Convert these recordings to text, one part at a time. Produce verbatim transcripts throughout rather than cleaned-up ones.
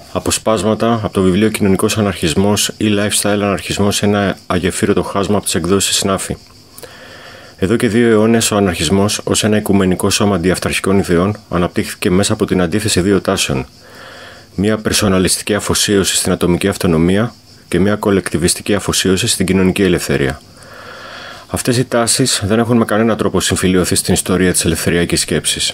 Αποσπάσματα από το βιβλίο «Κοινωνικός αναρχισμός» ή «Lifestyle αναρχισμός σε ένα αγεφύρωτο χάσμα» από τις εκδόσεις Σνάφη. Εδώ και δύο αιώνες ο αναρχισμός, ως ένα οικουμενικό σώμα αντιαυταρχικών ιδεών, αναπτύχθηκε μέσα από την αντίθεση δύο τάσεων. Μια περσοναλιστική αφοσίωση στην ατομική αυτονομία και μια κολεκτιβιστική αφοσίωση στην κοινωνική ελευθερία. Αυτές οι τάσεις δεν έχουν με κανένα τρόπο συμφιλειωθεί στην ιστορία της ελευθεριακής σκέψης.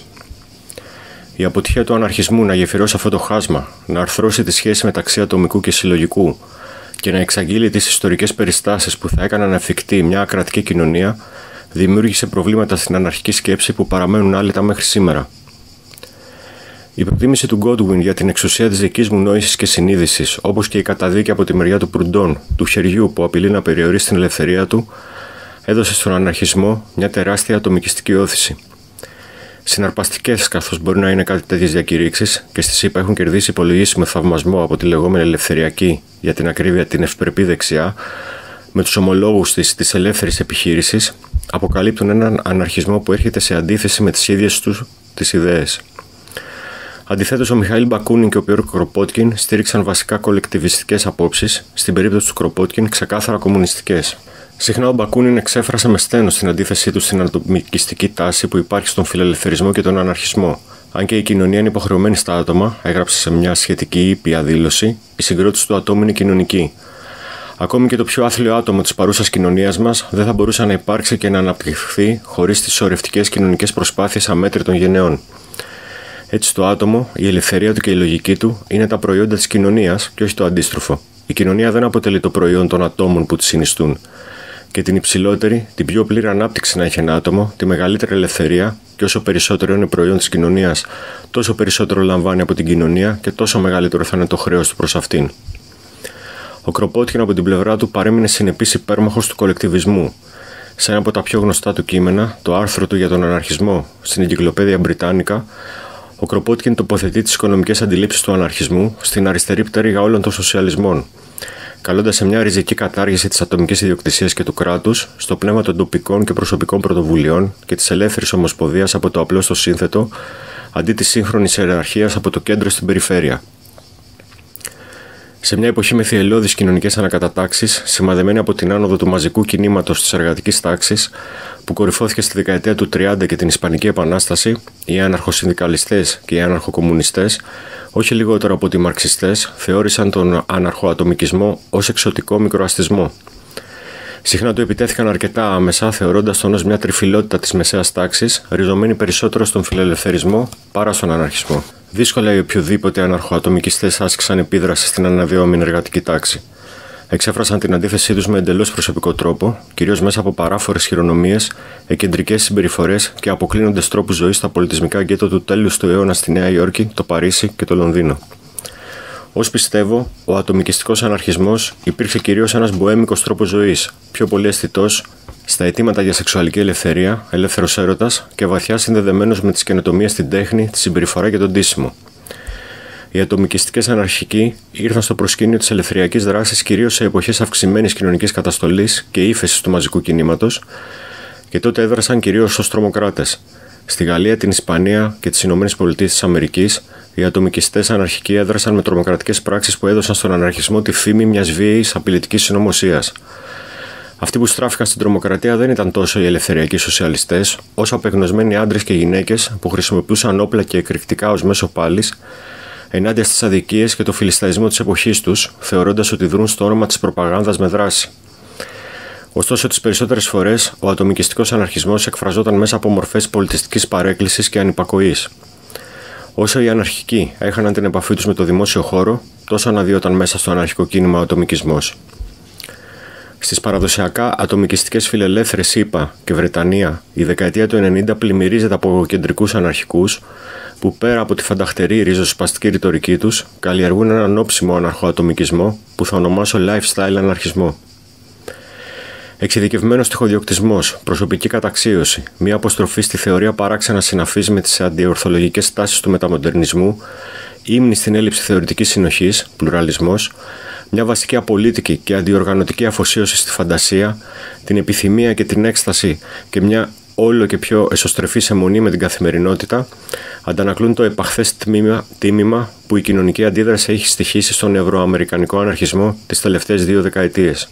Η αποτυχία του αναρχισμού να γεφυρώσει αυτό το χάσμα, να αρθρώσει τη σχέση μεταξύ ατομικού και συλλογικού και να εξαγγείλει τις ιστορικές περιστάσεις που θα έκαναν εφικτή μια ακρατική κοινωνία, δημιούργησε προβλήματα στην αναρχική σκέψη που παραμένουν άλυτα μέχρι σήμερα. Η προτίμηση του Godwin για την εξουσία της δικής μου νόησης και συνείδησης, όπως και η καταδίκη από τη μεριά του Προυντών, του χεριού που απειλεί να περιορίσει την ελευθερία του, έδωσε στον αναρχισμό μια τεράστια ατομικιστική όθηση. Συναρπαστικές καθώς μπορεί να είναι κάτι τέτοιες διακηρύξεις και στη ΣΥΠΑ έχουν κερδίσει υπολογίσιμο θαυμασμό από τη λεγόμενη ελευθεριακή, για την ακρίβεια την ευπρεπή δεξιά, με τους ομολόγους της της ελεύθερης επιχείρησης, αποκαλύπτουν έναν αναρχισμό που έρχεται σε αντίθεση με τις ίδιες τους τις ιδέες. Αντιθέτως, ο Μιχαήλ Μπακούνιν και ο Πιέρ Κροπότκιν στήριξαν βασικά κολεκτιβιστικές απόψεις, στην περίπτωση του Κροπότκιν ξεκάθαρα κομμουνιστικές. Συχνά ο Μπακούνιν εξέφρασε με στένος την αντίθεσή του στην ατομικιστική τάση που υπάρχει στον φιλελευθερισμό και τον αναρχισμό. Αν και η κοινωνία είναι υποχρεωμένη στα άτομα, έγραψε σε μια σχετική ήπια δήλωση, η συγκρότηση του ατόμου είναι κοινωνική. Ακόμη και το πιο άθλιο άτομο της παρούσας κοινωνίας μας δεν θα μπορούσε να υπάρξει και να αναπτυχθεί χωρίς τις σωρευτικές κοινωνικές προσπάθειες αμέτρητων γενεών. Έτσι, το άτομο, η ελευθερία του και η λογική του είναι τα προϊόντα της κοινωνίας και όχι το αντίστροφο. Η κοινωνία δεν αποτελεί το προϊόν των ατόμων που τη συνιστούν. Και την υψηλότερη, την πιο πλήρη ανάπτυξη να έχει ένα άτομο, τη μεγαλύτερη ελευθερία, και όσο περισσότερο είναι προϊόν της κοινωνίας, τόσο περισσότερο λαμβάνει από την κοινωνία και τόσο μεγαλύτερο θα είναι το χρέος του προς αυτήν. Ο Κροπότκιν από την πλευρά του παρέμεινε συνεπής υπέρμαχος του κολεκτιβισμού. Σε ένα από τα πιο γνωστά του κείμενα, το άρθρο του για τον αναρχισμό στην Εγκυκλοπαίδεια Μπριτάνικα, ο Κροπότκιν τοποθετεί τις οικονομικές αντιλήψεις του αναρχισμού στην αριστερή πτέρυγα όλων των σοσιαλισμών, καλώντας σε μια ριζική κατάργηση της ατομικής ιδιοκτησίας και του κράτους, στο πνεύμα των τοπικών και προσωπικών πρωτοβουλειών και της ελεύθερης ομοσπονδίας από το απλό στο σύνθετο, αντί της σύγχρονης ιεραρχίας από το κέντρο στην περιφέρεια. Σε μια εποχή με θυελλώδεις κοινωνικές ανακατατάξεις, σημαδεμένη από την άνοδο του μαζικού κινήματος της εργατικής τάξης, που κορυφώθηκε στη δεκαετία του τριάντα και την Ισπανική Επανάσταση, οι αναρχοσυνδικαλιστές και οι αναρχοκομμουνιστές, όχι λιγότερο από ότι οι μαρξιστές, θεώρησαν τον αναρχοατομικισμό ως εξωτικό μικροαστισμό. Συχνά του επιτέθηκαν αρκετά άμεσα, θεωρώντας τον ως μια τριφυλότητα της μεσαίας τάξης, ριζωμένη περισσότερο στον φιλελευθερισμό παρά στον αναρχισμό. Δύσκολα οι οποιοδήποτε αναρχοατομικιστές άσκησαν επίδραση στην αναδυόμενη εργατική τάξη. Εξέφρασαν την αντίθεσή τους με εντελώς προσωπικό τρόπο, κυρίως μέσα από παράφορες χειρονομίες, εκκεντρικές συμπεριφορές και αποκλίνοντες τρόπους ζωής στα πολιτισμικά γκέτο του τέλους του αιώνα στη Νέα Υόρκη, το Παρίσι και το Λονδίνο. Ως πιστεύω, ο ατομικιστικός αναρχισμός υπήρξε κυρίως ένας μποέμικος τρόπος ζωής, πιο πολύ αισθητός στα αιτήματα για σεξουαλική ελευθερία, ελεύθερος έρωτας και βαθιά συνδεδεμένος με τις καινοτομίες στην τέχνη, τη συμπεριφορά και τον ντύσιμο. Οι ατομικιστικές αναρχικοί ήρθαν στο προσκήνιο της ελευθεριακής δράσης κυρίως σε εποχές αυξημένης κοινωνικής καταστολής και ύφεσης του μαζικού κινήματος, και τότε έδρασαν κυρίως ως τρομοκράτες. Στη Γαλλία, την Ισπανία και τις Ηνωμένες Πολιτείες της Αμερικής, οι ατομικιστές αναρχικοί έδρασαν με τρομοκρατικές πράξεις που έδωσαν στον αναρχισμό τη φήμη μιας βίαιης απειλητικής συνωμοσίας. Αυτοί που στράφηκαν στην τρομοκρατία δεν ήταν τόσο οι ελευθεριακοί σοσιαλιστές, όσο απεγνωσμένοι άντρες και γυναίκες που χρησιμοποιούσαν όπλα και εκρηκτικά ως μέσο πάλης ενάντια στις αδικίες και το φιλισταϊσμό της εποχής τους, θεωρώντας ότι δρούν στο όνομα της προπαγάνδας με δράση. Ωστόσο, τις περισσότερες φορές, ο ατομικιστικός αναρχισμός εκφραζόταν μέσα από μορφές πολιτιστικής παρέκκλησης και ανυπακοής. Όσο οι αναρχικοί έχαναν την επαφή τους με το δημόσιο χώρο, τόσο αναδύονταν μέσα στο αναρχικό κίνημα ο ατομικισμός. Στις παραδοσιακά ατομικιστικές φιλελεύθερες ΗΠΑ και Βρετανία, η δεκαετία του ενενήντα πλημμυρίζεται από εγωκεντρικούς αναρχικούς που πέρα από τη φανταχτερή ριζοσπαστική ρητορική τους, καλλιεργούν έναν όψιμο αναρχοατομικισμό που θα ονομάσω lifestyle αναρχισμό. Εξειδικευμένος τυχοδιοκτισμός, προσωπική καταξίωση, μια αποστροφή στη θεωρία παράξενα συναφής με τις αντιορθολογικές τάσεις του μεταμοντερνισμού, ύμνη στην έλλειψη θεωρητικής συνοχής, πλουραλισμός, μια βασική απολύτικη και αντιοργανωτική αφοσίωση στη φαντασία, την επιθυμία και την έκσταση και μια όλο και πιο εσωστρεφή αιμονή με την καθημερινότητα, αντανακλούν το επαχθές τμήμα, τίμημα που η κοινωνική αντίδραση έχει στοιχήσει στον ευρωαμερικανικό αναρχισμό τις τελευταίες δύο δεκαετίες.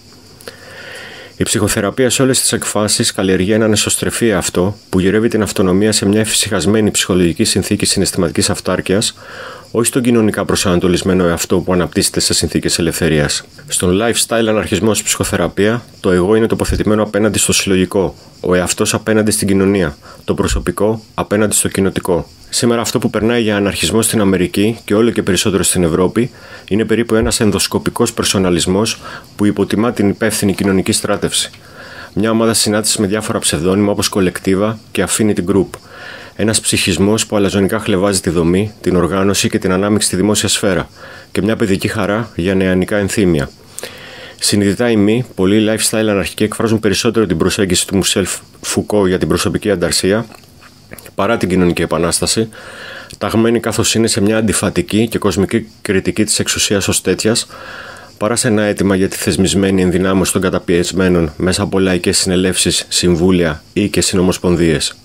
Η ψυχοθεραπεία σε όλες τις εκφάσεις καλλιεργεί έναν εσωστρεφή εαυτό που γυρεύει την αυτονομία σε μια εφησυχασμένη ψυχολογική συνθήκη συναισθηματικής αυτάρκειας, όχι στον κοινωνικά προσανατολισμένο εαυτό που αναπτύσσεται σε συνθήκες ελευθερίας. Στον lifestyle αναρχισμό ως ψυχοθεραπεία, το εγώ είναι τοποθετημένο απέναντι στο συλλογικό, ο εαυτός απέναντι στην κοινωνία, το προσωπικό απέναντι στο κοινοτικό. Σήμερα αυτό που περνάει για αναρχισμό στην Αμερική και όλο και περισσότερο στην Ευρώπη είναι περίπου ένας ενδοσκοπικός περσοναλισμός που υποτιμά την υπεύθυνη κοινωνική στράτευση. Μια ομάδα συνάντησης με διάφορα ψευδόνυμα όπως Κολεκτίβα και Affinity Group. Ένας ψυχισμός που αλαζονικά χλευάζει τη δομή, την οργάνωση και την ανάμειξη στη δημόσια σφαίρα και μια παιδική χαρά για νεανικά ενθύμια. Συνειδητά οι μη, πολλοί lifestyle αναρχικοί εκφράζουν περισσότερο την προσέγγιση του Μισελ Φουκώ για την προσωπική ανταρσία παρά την κοινωνική επανάσταση, ταγμένοι καθώς είναι σε μια αντιφατική και κοσμική κριτική της εξουσίας ως τέτοιας, παρά σε ένα αίτημα για τη θεσμισμένη ενδυνάμωση των καταπιεσμένων μέσα από λαϊκές συνελεύσεις, συμβούλια ή και συνομοσπονδίες.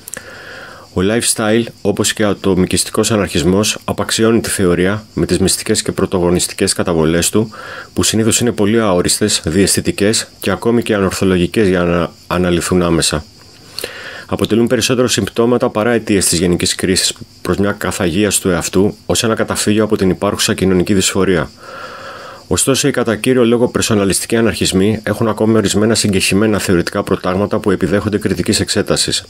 Ο lifestyle, όπως και ο ατομικιστικός αναρχισμός, απαξιώνει τη θεωρία με τις μυστικές και πρωτογονιστικές καταβολές του, που συνήθως είναι πολύ αόριστες, διαισθητικές και ακόμη και ανορθολογικές για να αναλυθούν άμεσα. Αποτελούν περισσότερο συμπτώματα παρά αιτίες της γενικής κρίσης προς μια καθαγίαση του εαυτού ως ένα καταφύγιο από την υπάρχουσα κοινωνική δυσφορία. Ωστόσο, οι κατά κύριο λόγο περσοναλιστικοί αναρχισμοί έχουν ακόμη ορισμένα συγκεχημένα θεωρητικά προτάγματα που επιδέχονται κριτικής εξέτασης.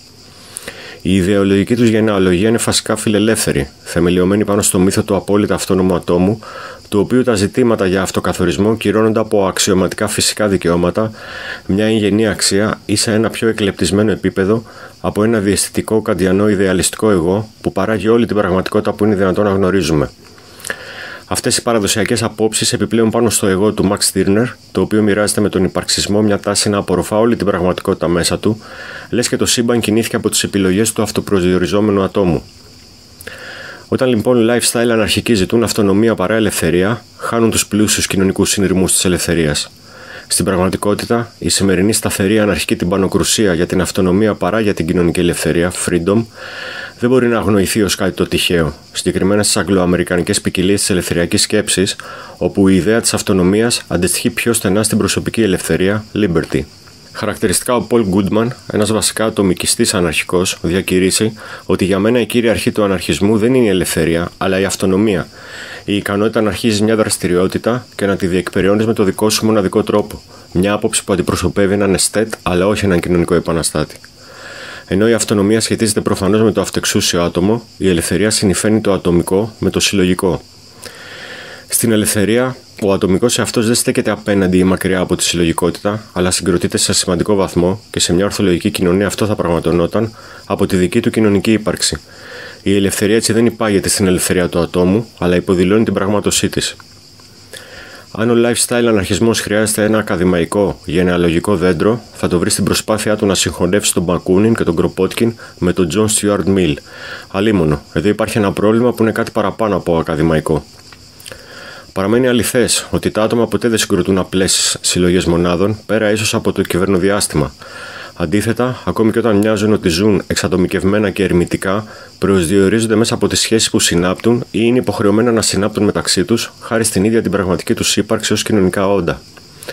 Η ιδεολογική τους γενεαλογία είναι φασικά φιλελεύθερη, θεμελιωμένη πάνω στο μύθο του απόλυτα αυτόνομου ατόμου, του οποίου τα ζητήματα για αυτοκαθορισμό κυρώνονται από αξιωματικά φυσικά δικαιώματα, μια εγγενή αξία ή σε ένα πιο εκλεπτισμένο επίπεδο από ένα διαισθητικό καντιανό ιδεαλιστικό εγώ που παράγει όλη την πραγματικότητα που είναι δυνατόν να γνωρίζουμε. Αυτές οι παραδοσιακές απόψεις επιπλέον πάνω στο εγώ του Max Stirner, το οποίο μοιράζεται με τον υπαρξισμό μια τάση να απορροφά όλη την πραγματικότητα μέσα του, λες και το σύμπαν κινήθηκε από τις επιλογές του αυτοπροσδιοριζόμενου ατόμου. Όταν λοιπόν lifestyle αναρχικοί ζητούν αυτονομία παρά ελευθερία, χάνουν τους πλούσιους κοινωνικούς συνειρμούς της ελευθερίας. Στην πραγματικότητα, η σημερινή σταθερή αναρχική τυμπανοκρουσία για την αυτονομία παρά για την κοινωνική ελευθερία, freedom, δεν μπορεί να αγνοηθεί ως κάτι το τυχαίο, συγκεκριμένα στις αγγλοαμερικανικές ποικιλίες της ελευθεριακής σκέψης, όπου η ιδέα της αυτονομίας αντιστοιχεί πιο στενά στην προσωπική ελευθερία, liberty. Χαρακτηριστικά, ο Πολ Γκούντμαν, ένας βασικά ατομικιστής αναρχικός, διακηρύσει ότι για μένα η κύρια αρχή του αναρχισμού δεν είναι η ελευθερία, αλλά η αυτονομία. Η ικανότητα να αρχίζεις μια δραστηριότητα και να τη διεκπεραιώνεις με το δικό σου μοναδικό τρόπο. Μια άποψη που αντιπροσωπεύει έναν εστέτ, αλλά όχι έναν κοινωνικό επαναστάτη. Ενώ η αυτονομία σχετίζεται προφανώς με το αυτεξούσιο άτομο, η ελευθερία συνυφαίνει το ατομικό με το συλλογικό. Στην ελευθερία, ο ατομικός εαυτός δεν στέκεται απέναντι ή μακριά από τη συλλογικότητα, αλλά συγκροτείται σε σημαντικό βαθμό και σε μια ορθολογική κοινωνία αυτό θα πραγματονόταν από τη δική του κοινωνική ύπαρξη. Η ελευθερία έτσι δεν υπάγεται στην ελευθερία του ατόμου, αλλά υποδηλώνει την πραγμάτωσή της. Αν ο lifestyle αναρχισμός χρειάζεται ένα ακαδημαϊκό γενεαλογικό δέντρο, θα το βρει στην προσπάθειά του να συγχωνεύσει τον Μπακούνιν και τον Κροπότκιν με τον John Stuart Mill. Αλίμονο, εδώ υπάρχει ένα πρόβλημα που είναι κάτι παραπάνω από ακαδημαϊκό. Παραμένει αληθές ότι τα άτομα ποτέ δεν συγκροτούν απλές συλλογές μονάδων, πέρα ίσως από το κυβερνοδιάστημα. Αντίθετα, ακόμη και όταν μοιάζουν ότι ζουν εξατομικευμένα και ερμητικά, προσδιορίζονται μέσα από τις σχέσεις που συνάπτουν ή είναι υποχρεωμένα να συνάπτουν μεταξύ τους, χάρη στην ίδια την πραγματική τους ύπαρξη ως κοινωνικά όντα.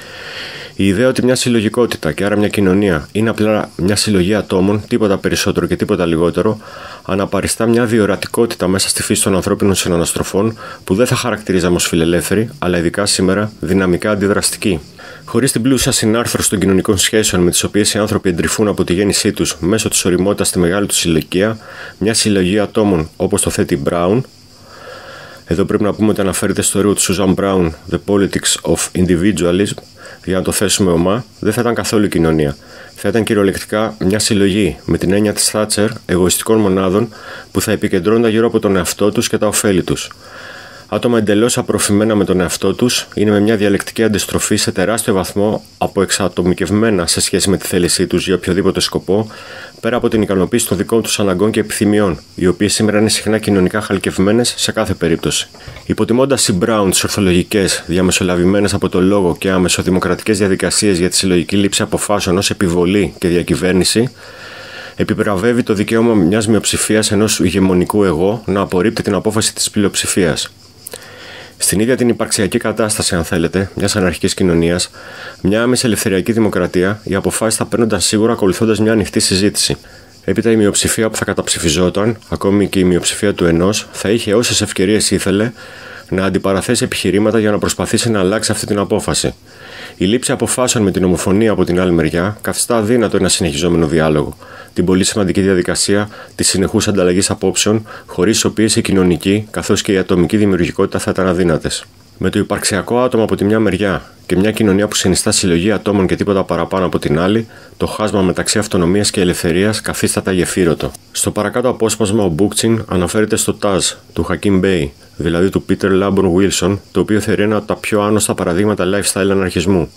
Η ιδέα ότι μια συλλογικότητα και άρα μια κοινωνία είναι απλά μια συλλογή ατόμων, τίποτα περισσότερο και τίποτα λιγότερο, αναπαριστά μια διορατικότητα μέσα στη φύση των ανθρώπινων συναναστροφών που δεν θα χαρακτηρίζαμε ως φιλελεύθερη, αλλά ειδικά σήμερα δυναμικά αντιδραστική. Χωρίς την πλούσια συνάρθρωση των κοινωνικών σχέσεων με τις οποίες οι άνθρωποι εντρυφούν από τη γέννησή τους μέσω της ωριμότητας στη μεγάλη τους ηλικία, μια συλλογή ατόμων όπως το θέτει Brown. Εδώ πρέπει να πούμε ότι αναφέρεται στο έργο του Susan Brown, The Politics of Individualism, για να το θέσουμε ομά, δεν θα ήταν καθόλου κοινωνία. Θα ήταν κυριολεκτικά μια συλλογή, με την έννοια της Thatcher, εγωιστικών μονάδων που θα επικεντρώνονται γύρω από τον εαυτό τους και τα ωφέλη τους. Άτομα εντελώς απορροφημένα με τον εαυτό τους είναι με μια διαλεκτική αντιστροφή σε τεράστιο βαθμό αποεξατομικευμένα σε σχέση με τη θέλησή τους για οποιοδήποτε σκοπό, πέρα από την ικανοποίηση των δικών τους αναγκών και επιθυμιών, οι οποίες σήμερα είναι συχνά κοινωνικά χαλκευμένες σε κάθε περίπτωση. Υποτιμώντας οι Brown τις ορθολογικές, διαμεσολαβημένες από το λόγο και άμεσο δημοκρατικές διαδικασίες για τη συλλογική λήψη αποφάσεων ως επιβολή και διακυβέρνηση, επιβραβεύει το δικαίωμα μιας μειοψηφίας ενός ηγεμονικού εγώ να απορρίπτει την απόφαση της πλειοψηφίας. Στην ίδια την υπαρξιακή κατάσταση, αν θέλετε, μιας αναρχικής κοινωνίας, μια άμεση ελευθεριακή δημοκρατία, οι αποφάσεις θα παίρνονταν σίγουρα ακολουθώντας μια ανοιχτή συζήτηση. Έπειτα η μειοψηφία που θα καταψηφιζόταν, ακόμη και η μειοψηφία του ενός, θα είχε όσες ευκαιρίες ήθελε να αντιπαραθέσει επιχειρήματα για να προσπαθήσει να αλλάξει αυτή την απόφαση. Η λήψη αποφάσεων με την ομοφωνία από την άλλη μεριά καθιστά αδύνατο ένα συνεχιζόμενο διάλογο, την πολύ σημαντική διαδικασία της συνεχούς ανταλλαγής απόψεων, χωρίς τις οποίες η κοινωνική καθώς και η ατομική δημιουργικότητα θα ήταν αδύνατες. Με το υπαρξιακό άτομο από τη μια μεριά και μια κοινωνία που συνιστά συλλογή ατόμων και τίποτα παραπάνω από την άλλη, το χάσμα μεταξύ αυτονομίας και ελευθερίας καθίσταται αγεφύρωτο. Στο παρακάτω απόσπασμα, ο Μπούκτσιν αναφέρεται στο Τάζ του Χακίμ Μπέι, δηλαδή του Πίτερ Λάμπορν Βίλσον, το οποίο θεωρεί ένα από τα πιο άνοστα παραδείγματα lifestyle αναρχισμού.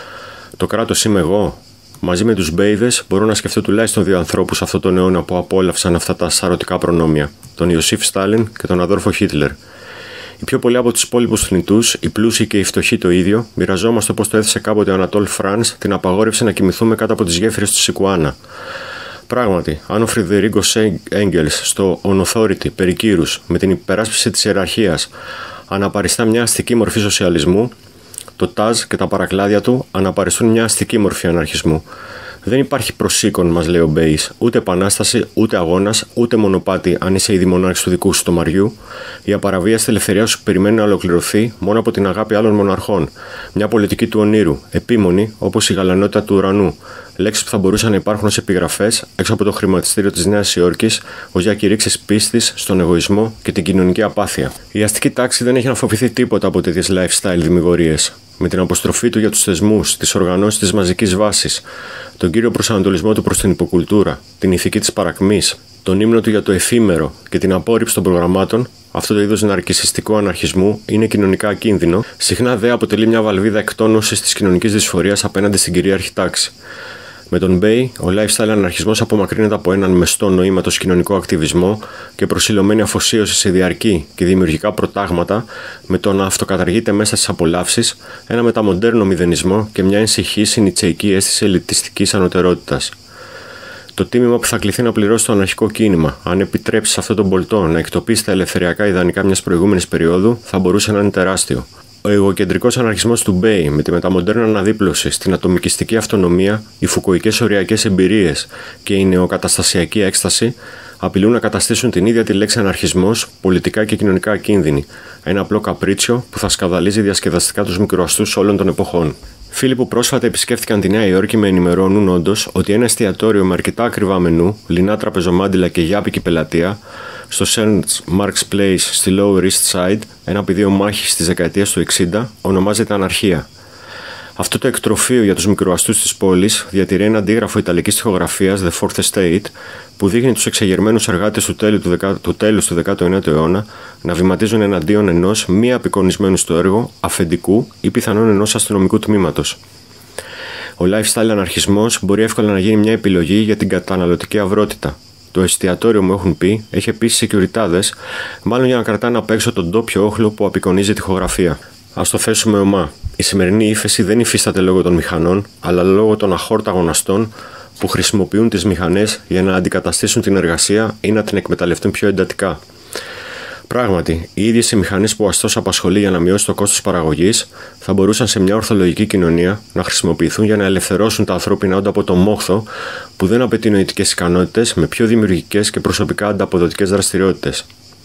Το κράτος είμαι εγώ. Μαζί με τους Μπέιδες μπορώ να σκεφτώ τουλάχιστον δύο ανθρώπους αυτόν τον αιώνα που απόλαυσαν αυτά τα σαρωτικά προνόμια, τον Ιωσήφ Στάλιν και τον Αδόλφο Χίτλερ. Οι πιο πολλοί από τους υπόλοιπους θνητούς, οι πλούσιοι και οι φτωχοί το ίδιο, μοιραζόμαστε όπως το έθεσε κάποτε ο Ανατόλ Φρανς την απαγόρευση να κοιμηθούμε κάτω από τις γέφυρες του Σικουάνα. Πράγματι, αν ο Φρεντερίκο Έγγελς στο On Authority περί κύρους με την υπεράσπιση της ιεραρχίας αναπαριστά μια αστική μορφή σοσιαλισμού, το Τάζ και τα παρακλάδια του αναπαριστούν μια αστική μορφή αναρχισμού. Δεν υπάρχει προσήκον, μας λέει ο Μπέις, ούτε επανάσταση, ούτε αγώνας, ούτε μονοπάτι αν είσαι ήδη μονάρχης του δικού σου τομαριού. Η απαραβίαστη ελευθερία σου περιμένει να ολοκληρωθεί μόνο από την αγάπη άλλων μοναρχών. Μια πολιτική του ονείρου, επίμονη όπως η γαλανότητα του ουρανού. Λέξεις που θα μπορούσαν να υπάρχουν ως επιγραφές έξω από το χρηματιστήριο της Νέας Υόρκης, ως διακηρύξεις πίστης στον εγωισμό και την κοινωνική απάθεια. Η αστική τάξη δεν έχει να φοβηθεί τίποτα από τέτοιες lifestyle δημιουργίες. Με την αποστροφή του για τους θεσμούς, τις οργανώσεις της μαζικής βάσης, τον κύριο προσανατολισμό του προς την υποκουλτούρα, την ηθική της παρακμής, τον ύμνο του για το εφήμερο και την απόρριψη των προγραμμάτων, αυτό το είδος ναρκισσιστικού αναρχισμού είναι κοινωνικά ακίνδυνο, συχνά δε αποτελεί μια βαλβίδα εκτόνωσης της κοινωνικής δυσφορίας απέναντι στην κυρίαρχη τάξη. Με τον Μπέι, ο lifestyle αναρχισμός απομακρύνεται από έναν μεστό νοήματος κοινωνικό ακτιβισμό και προσιλωμένη αφοσίωση σε διαρκή και δημιουργικά προτάγματα, με το να αυτοκαταργείται μέσα στις απολαύσεις, ένα μεταμοντέρνο μηδενισμό και μια ενσυχή νιτσεϊκή αίσθηση ελιτιστικής ανωτερότητας. Το τίμημα που θα κληθεί να πληρώσει το αναρχικό κίνημα, αν επιτρέψει σε αυτόν τον πολιτό να εκτοπίσει τα ελευθεριακά ιδανικά μιας προηγούμενης περίοδου, θα μπορούσε να είναι τεράστιο. Ο εγωκεντρικός αναρχισμός του Μπέι με τη μεταμοντέρνα αναδίπλωση στην ατομικιστική αυτονομία, οι φουκοικές οριακές εμπειρίες και η νεοκαταστασιακή έκσταση απειλούν να καταστήσουν την ίδια τη λέξη αναρχισμός πολιτικά και κοινωνικά ακίνδυνη, ένα απλό καπρίτσιο που θα σκαδαλίζει διασκεδαστικά τους μικροαστούς όλων των εποχών. Φίλοι που πρόσφατα επισκέφτηκαν τη Νέα Υόρκη με ενημερώνουν όντως ότι ένα εστιατόριο με αρκετά ακριβά μενού, λινά τραπεζομάντιλα και γιάπικη πελατεία, στο Saint Mark's Place στη Lower East Side, ένα πεδίο μάχης της δεκαετίας του εξήντα, ονομάζεται Αναρχία. Αυτό το εκτροφείο για τους μικροαστούς της πόλης διατηρεί ένα αντίγραφο ιταλικής τοιχογραφίας The Fourth Estate που δείχνει τους εξεγερμένους εργάτες του, τέλου του, δεκα... του τέλους του δέκατου ένατου αιώνα να βηματίζουν εναντίον ενός μη απεικονισμένου στο έργο αφεντικού ή πιθανόν ενός αστυνομικού τμήματος. Ο lifestyle αναρχισμός μπορεί εύκολα να γίνει μια επιλογή για την καταναλωτική αυρότητα. Το εστιατόριο, μου έχουν πει, έχει επίσης σεκιουριτάδες, μάλλον για να κρατάνε απ' έξω τον ντόπιο όχλο που απεικονίζει τοιχογραφία. Ας το θέσουμε ομά. Η σημερινή ύφεση δεν υφίσταται λόγω των μηχανών, αλλά λόγω των αχόρταγων αστών που χρησιμοποιούν τις μηχανές για να αντικαταστήσουν την εργασία ή να την εκμεταλλευτούν πιο εντατικά. Πράγματι, οι ίδιες οι μηχανές που ο αστός απασχολεί για να μειώσει το κόστος παραγωγής θα μπορούσαν σε μια ορθολογική κοινωνία να χρησιμοποιηθούν για να ελευθερώσουν τα ανθρώπινα όντα από το μόχθο που δεν απαιτεί νοητικές ικανότητες με πιο δημιουργικές και προσωπικά ανταποδοτικές δραστηριότητες.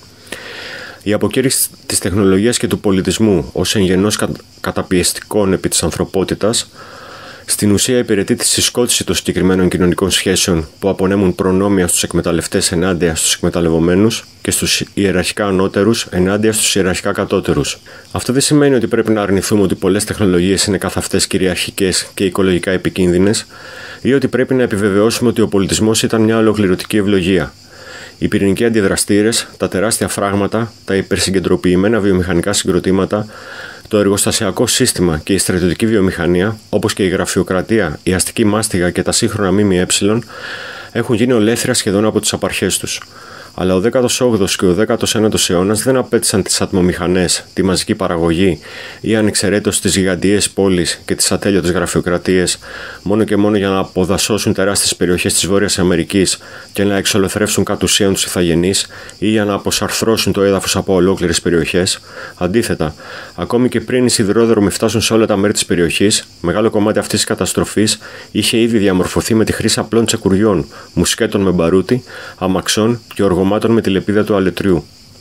Η αποκήρυξη της τεχνολογίας και του πολιτισμού ως εγγενώς καταπιεστικών επί της ανθρωπότητας στην ουσία υπηρετεί τη συσκότηση των συγκεκριμένων κοινωνικών σχέσεων που απονέμουν προνόμια στους εκμεταλλευτές ενάντια στους εκμεταλλευομένους και στους ιεραρχικά ανώτερους ενάντια στους ιεραρχικά κατώτερους. Αυτό δεν σημαίνει ότι πρέπει να αρνηθούμε ότι πολλές τεχνολογίες είναι καθ' αυτές κυριαρχικές και οικολογικά επικίνδυνες ή ότι πρέπει να επιβεβαιώσουμε ότι ο πολιτισμός ήταν μια ολοκληρωτική ευλογία. Οι πυρηνικοί αντιδραστήρες, τα τεράστια φράγματα, τα υπερσυγκεντροποιημένα βιομηχανικά συγκροτήματα, το εργοστασιακό σύστημα και η στρατιωτική βιομηχανία, όπως και η γραφειοκρατία, η αστική μάστιγα και τα σύγχρονα ΜΜΕ, έχουν γίνει ολέθρια σχεδόν από τις απαρχές τους. Αλλά ο δέκατος όγδοος και ο δέκατος ένατος αιώνας δεν απέτησαν τις ατμομηχανές, τη μαζική παραγωγή ή ανεξαιρέτως τις γιγαντιαίες πόλεις και τις ατέλειωτες γραφειοκρατίες, μόνο και μόνο για να αποδασώσουν τεράστιες περιοχές της Βόρειας Αμερικής και να εξολοθρεύσουν κατ' ουσίαν τους ηθαγενείς ή για να αποσαρθρώσουν το έδαφος από ολόκληρες περιοχές. Αντίθετα, ακόμη και πριν οι σιδηρόδρομοι φτάσουν σε όλα τα μέρη της περιοχής, μεγάλο κομμάτι αυτής της καταστροφής είχε ήδη διαμορφωθεί με τη χρήση απλών τσεκουριών, μουσκέτων με μπαρούτι, αμαξών και οργωμάτων με τη λεπίδα του αλετριού.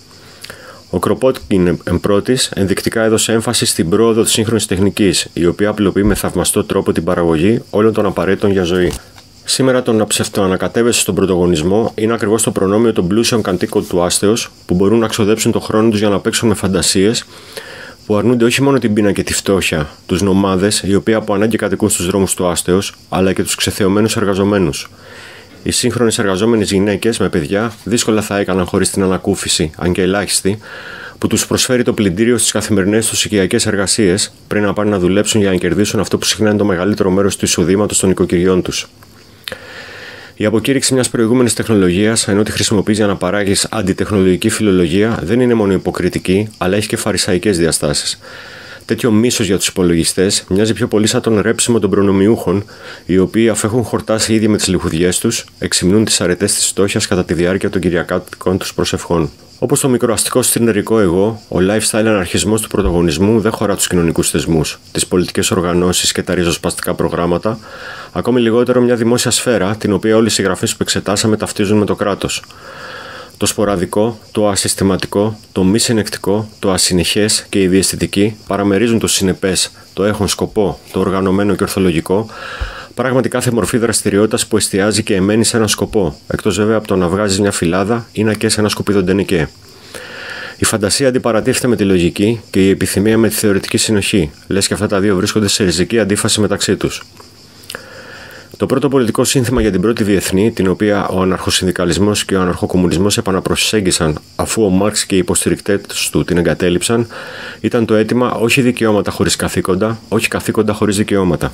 Ο Κροπότκιν εμπρότης ενδεικτικά έδωσε έμφαση στην πρόοδο της σύγχρονης τεχνικής, η οποία απλοποιεί με θαυμαστό τρόπο την παραγωγή όλων των απαραίτητων για ζωή. Σήμερα το να ψευτοανακατεύεσαι στον πρωτογονισμό είναι ακριβώς το προνόμιο των πλούσιων κατοίκων του άστεως που μπορούν να ξοδέψουν τον χρόνο τους για να παίξουν με φαντασίες, που αρνούνται όχι μόνο την πείνα και τη φτώχεια, τους νομάδες, οι οποίοι από ανάγκη κατοικούν στους δρόμους του άστεως, αλλά και τους ξεθεωμένους εργαζομένους. Οι σύγχρονες εργαζόμενες γυναίκες με παιδιά δύσκολα θα έκαναν χωρίς την ανακούφιση, αν και ελάχιστη, που τους προσφέρει το πλυντήριο στις καθημερινές τους οικιακές εργασίες, πριν να πάνε να δουλέψουν για να κερδίσουν αυτό που συχνά είναι το μεγαλύτερο μέρος του εισοδήματος των οικοκυριών τους. Η αποκήρυξη μιας προηγούμενης τεχνολογίας, ενώ τη χρησιμοποιείς για να παράγεις αντιτεχνολογική φιλολογία, δεν είναι μόνο υποκριτική, αλλά έχει και φαρισαϊκές διαστάσεις. Τέτοιο μίσος για τους υπολογιστές μοιάζει πιο πολύ σαν τον ρέψιμο των προνομιούχων, οι οποίοι, αφού έχουν χορτάσει ήδη με τις λιχουδιές τους, εξυμνούν τις αρετές της φτώχειας κατά τη διάρκεια των κυριακάτικων τους προσευχών. Όπως το μικροαστικό στερνερικό εγώ, ο lifestyle αναρχισμός του πρωτογονισμού δεν χωρά τους κοινωνικούς θεσμούς, τις πολιτικές οργανώσεις και τα ριζοσπαστικά προγράμματα, ακόμη λιγότερο μια δημόσια σφαίρα, την οποία όλοι οι συγγραφείς που εξετάσαμε ταυτίζουν με το κράτος. Το σποραδικό, το ασυστηματικό, το μη συνεκτικό, το ασυνεχές και η διαισθητική παραμερίζουν το συνεπές, το έχον σκοπό, το οργανωμένο και ορθολογικό, πράγματι κάθε μορφή δραστηριότητας που εστιάζει και εμένει σε έναν σκοπό, εκτός βέβαια από το να βγάζεις μια φυλάδα ή να καίσεις ένα σκουπίδο ντενικέ. Η φαντασία αντιπαρατίθεται με τη λογική και η επιθυμία με τη θεωρητική συνοχή, λες και αυτά τα δύο βρίσκονται σε ριζική αντίφαση μεταξύ τους. Το πρώτο πολιτικό σύνθημα για την πρώτη διεθνή, την οποία ο αναρχοσυνδικαλισμός και ο αναρχοκομμουνισμός επαναπροσέγγισαν αφού ο Μάρξ και οι υποστηρικτές του την εγκατέλειψαν, ήταν το αίτημα όχι δικαιώματα χωρίς καθήκοντα, όχι καθήκοντα χωρίς δικαιώματα.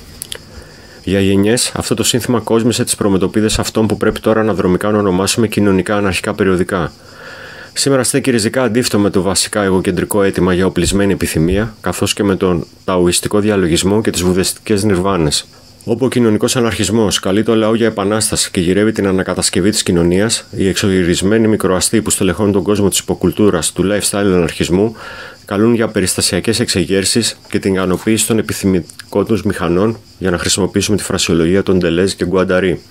Για γενιές, αυτό το σύνθημα κόσμησε τις προμετωπίδες αυτών που πρέπει τώρα αναδρομικά να ονομάσουμε κοινωνικά αναρχικά περιοδικά. Σήμερα στέκει ριζικά αντίφυτο με το βασικά εγωκεντρικό αίτημα για οπλισμένη επιθυμία, καθώς και με τον ταουιστικό διαλογισμό και τις βουδιστικές νιρβάνες. Όπου ο κοινωνικός αναρχισμός καλεί το λαό για επανάσταση και γυρεύει την ανακατασκευή της κοινωνίας, οι εξοργισμένοι μικροαστοί που στελεχώνουν τον κόσμο της υποκουλτούρας του lifestyle αναρχισμού καλούν για περιστασιακές εξεγέρσεις και την ικανοποίηση των επιθυμητικών τους μηχανών, για να χρησιμοποιήσουμε τη φρασιολογία των Ντελέζ και Γκουανταρί.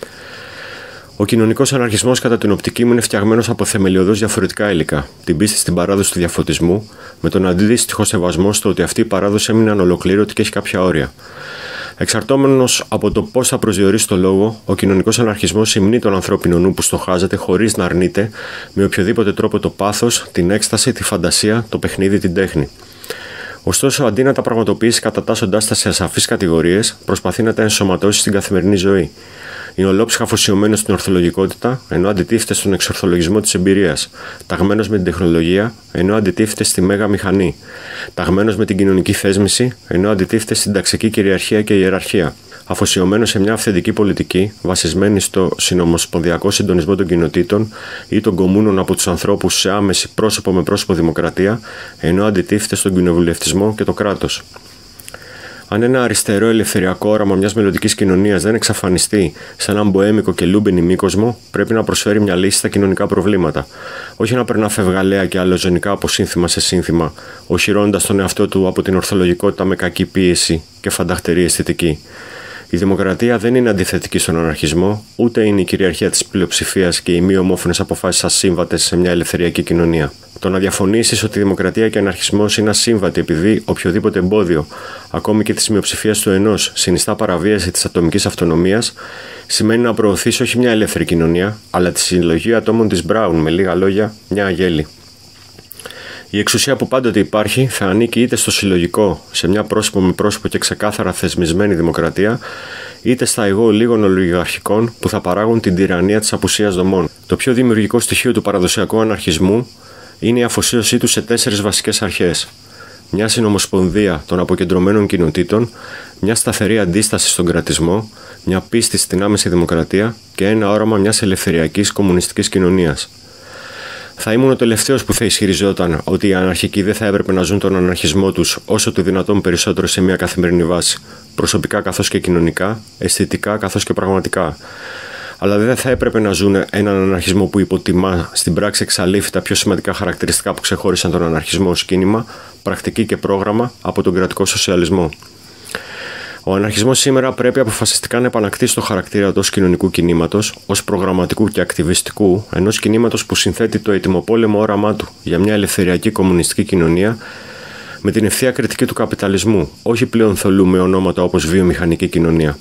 Ο κοινωνικός αναρχισμός, κατά την οπτική μου, είναι φτιαγμένος από θεμελιωδώς διαφορετικά υλικά. Την πίστη στην παράδοση του διαφωτισμού, με τον αντίστοιχο σεβασμό στο ότι αυτή η παράδοση έμεινε ανολοκλήρωτη και έχει κάποια όρια. Εξαρτώμενος από το πώς θα προσδιορίσει το λόγο, ο κοινωνικός αναρχισμός συμμνεί τον ανθρώπινο νου που στοχάζεται χωρίς να αρνείται με οποιοδήποτε τρόπο το πάθος, την έκσταση, τη φαντασία, το παιχνίδι, την τέχνη. Ωστόσο, αντί να τα πραγματοποιήσει κατατάσσοντάς τα σε ασαφείς κατηγορίες, προσπαθεί να τα ενσωματώσει στην καθημερινή ζωή. Είναι ολόψυχα αφοσιωμένος στην ορθολογικότητα, ενώ αντιτίθεται στον εξορθολογισμό της εμπειρίας. Ταγμένος με την τεχνολογία, ενώ αντιτίθεται στη μέγα μηχανή. Ταγμένος με την κοινωνική θέσμηση, ενώ αντιτίθεται στην ταξική κυριαρχία και ιεραρχία. Αφοσιωμένος σε μια αυθεντική πολιτική, βασισμένη στο συνομοσπονδιακό συντονισμό των κοινοτήτων ή των κομμούνων από τους ανθρώπους σε άμεση πρόσωπο με πρόσωπο δημοκρατία, ενώ αντιτίθεται στον κοινοβουλευτισμό και το κράτος. Αν ένα αριστερό ελευθεριακό όραμα μιας μελλοντικής κοινωνίας δεν εξαφανιστεί σε έναν μποέμικο και λούμπεν ημίκοσμο, πρέπει να προσφέρει μια λύση στα κοινωνικά προβλήματα. Όχι να περνά φευγαλέα και αλλοζωνικά από σύνθημα σε σύνθημα, οχυρώντας τον εαυτό του από την ορθολογικότητα με κακή πίεση και φανταχτερή αισθητική. Η δημοκρατία δεν είναι αντιθετική στον αναρχισμό, ούτε είναι η κυριαρχία της πλειοψηφίας και οι μη ομόφωνες αποφάσεις ασύμβατες σε μια ελευθεριακή κοινωνία. Το να διαφωνήσεις ότι η δημοκρατία και ο αναρχισμός είναι ασύμβατοι επειδή οποιοδήποτε εμπόδιο, ακόμη και της μειοψηφίας του ενός, συνιστά παραβίαση της ατομικής αυτονομίας, σημαίνει να προωθείς όχι μια ελεύθερη κοινωνία, αλλά τη συλλογή ατόμων της Μπράουν, με λίγα λόγια, μια αγέλη. Η εξουσία που πάντοτε υπάρχει θα ανήκει είτε στο συλλογικό, σε μια πρόσωπο με πρόσωπο και ξεκάθαρα θεσμισμένη δημοκρατία, είτε στα εγώ λίγων ολιγαρχικών που θα παράγουν την τυραννία της απουσίας δομών. Το πιο δημιουργικό στοιχείο του παραδοσιακού αναρχισμού είναι η αφοσίωσή του σε τέσσερις βασικές αρχές. Μια συνομοσπονδία των αποκεντρωμένων κοινοτήτων, μια σταθερή αντίσταση στον κρατισμό, μια πίστη στην άμεση δημοκρατία και ένα όραμα μιας ελευθεριακής κομμουνιστικής κοινωνίας. Θα ήμουν ο τελευταίος που θα ισχυριζόταν ότι οι αναρχικοί δεν θα έπρεπε να ζουν τον αναρχισμό τους όσο το δυνατόν περισσότερο σε μια καθημερινή βάση, προσωπικά καθώς και κοινωνικά, αισθητικά καθώς και πραγματικά. Αλλά δεν θα έπρεπε να ζουν έναν αναρχισμό που υποτιμά, στην πράξη εξαλείφει τα πιο σημαντικά χαρακτηριστικά που ξεχώρισαν τον αναρχισμό ως κίνημα, πρακτική και πρόγραμμα από τον κρατικό σοσιαλισμό. Ο αναρχισμός σήμερα πρέπει αποφασιστικά να επανακτήσει το χαρακτήρα του ως κοινωνικού κινήματος, ως προγραμματικού και ακτιβιστικού, ενός κινήματος που συνθέτει το ετοιμοπόλεμο όραμά του για μια ελευθεριακή κομμουνιστική κοινωνία με την ευθεία κριτική του καπιταλισμού, όχι πλέον θολού με ονόματα όπως βιομηχανική κοινωνία.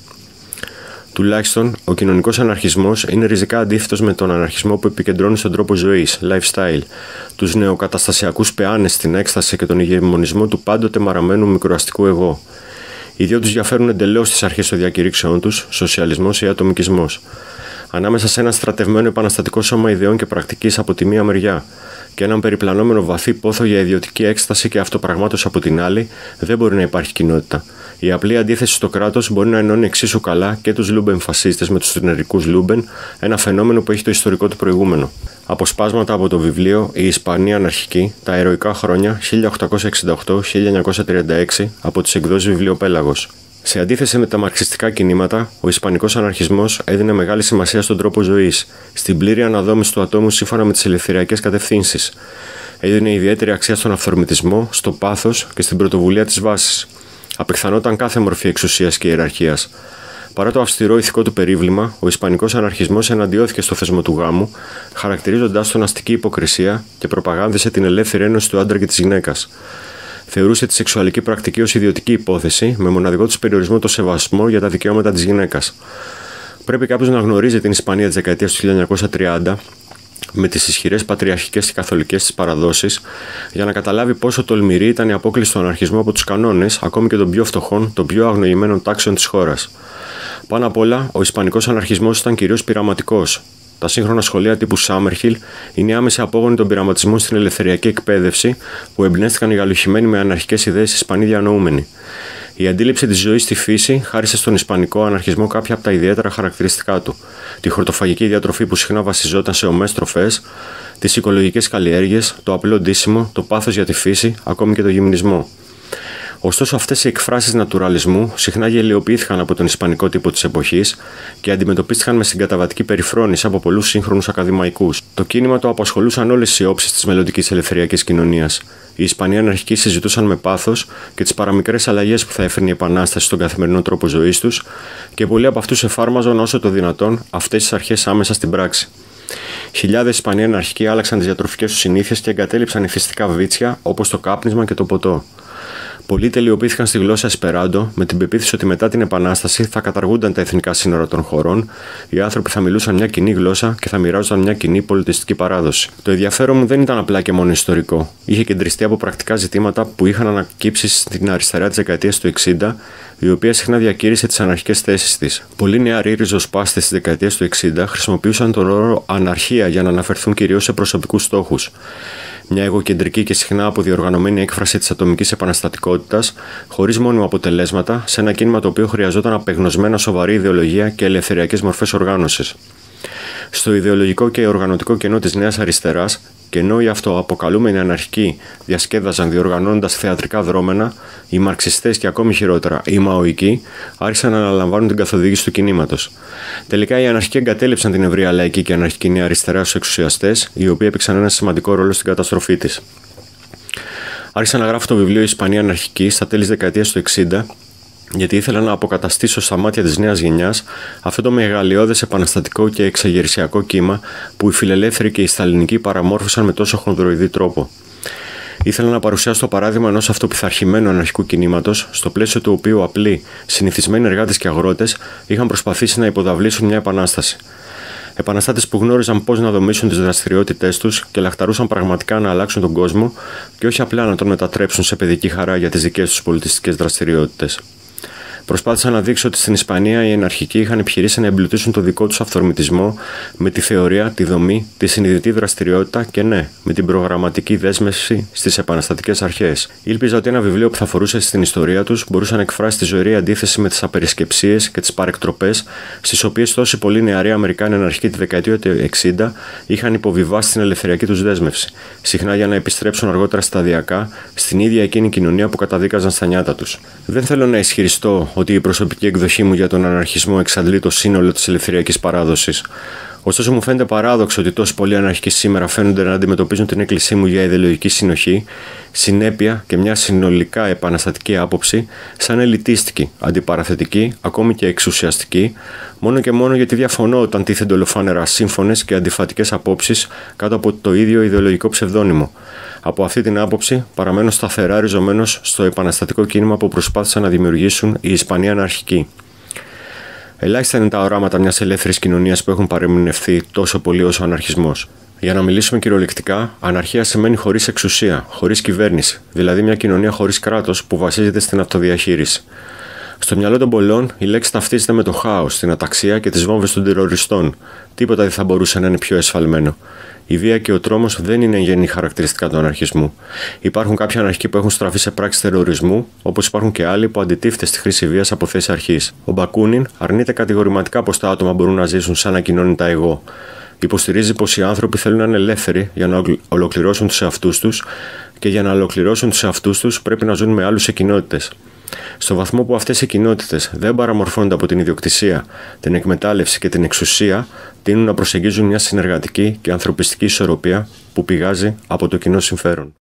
Τουλάχιστον, ο κοινωνικός αναρχισμός είναι ριζικά αντίθετος με τον αναρχισμό που επικεντρώνει στον τρόπο ζωής, lifestyle, τους νεοκαταστασιακούς πεάνες στην έκσταση και τον ηγεμονισμό του πάντοτε μαραμένου μικροαστικού εγώ. Οι δύο τους διαφέρουν εντελώς στις αρχές των διακηρύξεών τους, σοσιαλισμός ή ατομικισμός. Ανάμεσα σε ένα στρατευμένο επαναστατικό σώμα ιδεών και πρακτικής από τη μία μεριά και έναν περιπλανόμενο βαθύ πόθο για ιδιωτική έκσταση και αυτοπραγμάτωση από την άλλη, δεν μπορεί να υπάρχει κοινότητα. Η απλή αντίθεση στο κράτος μπορεί να ενώνει εξίσου καλά και τους Λούμπεν φασίστες με τους τρινερικούς Λούμπεν, ένα φαινόμενο που έχει το ιστορικό του προηγούμενο. Αποσπάσματα από το βιβλίο «Η Ισπανία Αναρχική, τα ηρωικά χρόνια χίλια οκτακόσια εξήντα οκτώ με χίλια εννιακόσια τριάντα έξι» από τις εκδόσεις Βιβλιοπέλαγος. Σε αντίθεση με τα μαρξιστικά κινήματα, ο Ισπανικός αναρχισμός έδινε μεγάλη σημασία στον τρόπο ζωής, στην πλήρη αναδόμηση του ατόμου σύμφωνα με τις ελευθεριακές κατευθύνσεις. Έδινε ιδιαίτερη αξία στον αυθορμητισμό, στο πάθος και στην πρωτοβουλία της βάσης. Απεχθανόταν κάθε μορφή εξουσίας και ιεραρχίας. Παρά το αυστηρό ηθικό του περίβλημα, ο Ισπανικός αναρχισμός εναντιώθηκε στο θεσμό του γάμου, χαρακτηρίζοντάς τον αστική υποκρισία και προπαγάνδισε την ελεύθερη ένωση του άντρα και της γυναίκας. Θεωρούσε τη σεξουαλική πρακτική ως ιδιωτική υπόθεση, με μοναδικό του περιορισμό το σεβασμό για τα δικαιώματα της γυναίκας. Πρέπει κάποιος να γνωρίζει την Ισπανία της δεκαετίας του χίλια εννιακόσια τριάντα, με τις ισχυρές πατριαρχικές και καθολικές της παραδόσεις, για να καταλάβει πόσο τολμηρή ήταν η απόκλιση του αναρχισμού από τους κανόνες, ακόμη και των πιο φτωχών, των πιο αγνοημένων τάξεων της χώρας. Πάνω απ' όλα, ο Ισπανικός αναρχισμός ήταν κυρίως πειραματικός. Τα σύγχρονα σχολεία τύπου Σάμερχιλ είναι άμεση απόγονοι των πειραματισμών στην ελευθεριακή εκπαίδευση που εμπνεύστηκαν οι γαλουχημένοι με αναρχικές ιδέες Ισπανοί διανοούμενοι. Η αντίληψη της ζωής στη φύση χάρισε στον Ισπανικό αναρχισμό κάποια από τα ιδιαίτερα χαρακτηριστικά του. Τη χορτοφαγική διατροφή που συχνά βασιζόταν σε ομές τροφές, τις οικολογικές καλλιέργειες, το απλό ντύσιμο, το πάθος για τη φύση, ακόμη και το γυμνισμό. Ωστόσο, αυτές οι εκφράσεις νατουραλισμού συχνά γελιοποιήθηκαν από τον ισπανικό τύπο της εποχής και αντιμετωπίστηκαν με συγκαταβατική περιφρόνηση από πολλούς σύγχρονους ακαδημαϊκούς. Το κίνημα το απασχολούσαν όλες οι όψεις της μελλοντικής ελευθεριακής κοινωνίας. Οι Ισπανοί αναρχικοί συζητούσαν με πάθος και τις παραμικρές αλλαγές που θα έφερνε η Επανάσταση στον καθημερινό τρόπο ζωής τους και πολλοί από αυτούς εφάρμαζαν όσο το δυνατόν αυτές τις αρχές άμεσα στην πράξη. Χιλιάδες Ισπανοί αναρχικοί άλλαξαν τις διατροφικές τους συνήθειες και εγκατέλειψαν ηθιστικά βίτσια όπως το κάπνισμα και το ποτό. Πολλοί τελειοποιήθηκαν στη γλώσσα Εσπεράντο με την πεποίθηση ότι μετά την Επανάσταση θα καταργούνταν τα εθνικά σύνορα των χωρών, οι άνθρωποι θα μιλούσαν μια κοινή γλώσσα και θα μοιράζονταν μια κοινή πολιτιστική παράδοση. Το ενδιαφέρον μου δεν ήταν απλά και μόνο ιστορικό. Είχε κεντριστεί από πρακτικά ζητήματα που είχαν ανακύψει στην αριστερά της δεκαετίας του εξήντα, η οποία συχνά διακήρυσε τις αναρχικές θέσεις της. Πολλοί νεαροί ριζοσπάστες της δεκαετίας του εξήντα χρησιμοποιούσαν τον όρο αναρχία για να αναφερθούν κυρίως σε προσωπικούς στόχους. Μια εγωκεντρική και συχνά αποδιοργανωμένη έκφραση της ατομικής επαναστατικότητας, χωρίς μόνιμα αποτελέσματα, σε ένα κίνημα το οποίο χρειαζόταν απεγνωσμένα σοβαρή ιδεολογία και ελευθεριακές μορφές οργάνωσης. Στο ιδεολογικό και οργανωτικό κενό της νέας αριστεράς, και ενώ οι αυτοαποκαλούμενοι αναρχικοί διασκέδαζαν διοργανώνοντας θεατρικά δρόμενα, οι μαρξιστές και ακόμη χειρότερα οι μαοικοί άρχισαν να αναλαμβάνουν την καθοδήγηση του κινήματος. Τελικά οι αναρχικοί εγκατέλειψαν την ευρεία λαϊκή και αναρχική νέα αριστερά στους εξουσιαστές, οι οποίοι έπαιξαν ένα σημαντικό ρόλο στην καταστροφή της. Άρχισα να γράφω το βιβλίο «Η Ισπανία Αναρχική» στα τέλη της δεκαετίας του εξήντα, γιατί ήθελα να αποκαταστήσω στα μάτια της νέας γενιάς αυτό το μεγαλειώδες επαναστατικό και εξεγερσιακό κύμα που οι φιλελεύθεροι και οι σταλινικοί παραμόρφωσαν με τόσο χονδροειδή τρόπο. Ήθελα να παρουσιάσω το παράδειγμα ενός αυτοπιθαρχημένου αναρχικού κινήματος, στο πλαίσιο του οποίου απλοί, συνηθισμένοι εργάτες και αγρότες είχαν προσπαθήσει να υποδαβλήσουν μια επανάσταση. Επαναστάτες που γνώριζαν πώς να δομήσουν τις δραστηριότητές τους και λαχταρούσαν πραγματικά να αλλάξουν τον κόσμο και όχι απλά να τον μετατρέψουν σε παιδική χαρά για τις δικές τους πολιτιστικές δραστηριότητες. Προσπάθησα να δείξω ότι στην Ισπανία οι εναρχικοί είχαν επιχειρήσει να εμπλουτίσουν το δικό τους αυθορμητισμό με τη θεωρία, τη δομή, τη συνειδητή δραστηριότητα και ναι, με την προγραμματική δέσμευση στις επαναστατικές αρχές. Ήλπιζα ότι ένα βιβλίο που θα αφορούσε στην ιστορία τους μπορούσε να εκφράσει τη ζωηρή αντίθεση με τις απερισκεψίες και τις παρεκτροπές στις οποίες τόσοι πολλοί νεαροί Αμερικάνοι εναρχικοί τη δεκαετία του εξήντα είχαν υποβιβάσει την ελευθεριακή τους δέσμευση, συχνά για να επιστρέψουν αργότερα σταδιακά στην ίδια εκείνη κοινωνία που καταδίκαζαν στα νιάτα τους. Δεν θέλω να ισχυριστώ ότι η προσωπική εκδοχή μου για τον αναρχισμό εξαντλεί το σύνολο της ελευθεριακής παράδοσης. Ωστόσο, μου φαίνεται παράδοξο ότι τόσοι πολλοί αναρχικοί σήμερα φαίνονται να αντιμετωπίζουν την έκκλησή μου για ιδεολογική συνοχή, συνέπεια και μια συνολικά επαναστατική άποψη σαν ελιτίστικη, αντιπαραθετική, ακόμη και εξουσιαστική, μόνο και μόνο γιατί διαφωνώ όταν τίθενται ολοφάνερα σύμφωνες και αντιφατικές απόψεις κάτω από το ίδιο ιδεολογικό ψευδόνυμο. Από αυτή την άποψη, παραμένω σταθερά ριζωμένος στο επαναστατικό κίνημα που προσπάθησαν να δημιουργήσουν οι Ισπανοί αναρχικοί. Ελάχιστα είναι τα οράματα μιας ελεύθερης κοινωνίας που έχουν παρεμηνευθεί τόσο πολύ όσο ο αναρχισμός. Για να μιλήσουμε κυριολεκτικά, αναρχία σημαίνει χωρίς εξουσία, χωρίς κυβέρνηση, δηλαδή μια κοινωνία χωρίς κράτος που βασίζεται στην αυτοδιαχείριση. Στο μυαλό των πολλών, η λέξη ταυτίζεται με το χάος, την αταξία και τις βόμβες των τερροριστών. Τίποτα δεν θα μπορούσε να είναι πιο εσφαλμένο. Η βία και ο τρόμος δεν είναι εγγενή χαρακτηριστικά του αναρχισμού. Υπάρχουν κάποιοι αναρχικοί που έχουν στραφεί σε πράξεις τερορισμού, όπως υπάρχουν και άλλοι που αντιτίθεται στη χρήση βίας από θέση αρχής. Ο Μπακούνιν αρνείται κατηγορηματικά πως τα άτομα μπορούν να ζήσουν σαν ακοινώνητα εγώ. Υποστηρίζει πως οι άνθρωποι θέλουν να είναι ελεύθεροι για να ολοκληρώσουν τους εαυτούς τους και για να ολοκληρώσουν τους εαυτούς τους πρέπει να ζουν με άλλους σε κοινότητες. Στο βαθμό που αυτές οι κοινότητες δεν παραμορφώνονται από την ιδιοκτησία, την εκμετάλλευση και την εξουσία, τείνουν να προσεγγίζουν μια συνεργατική και ανθρωπιστική ισορροπία που πηγάζει από το κοινό συμφέρον.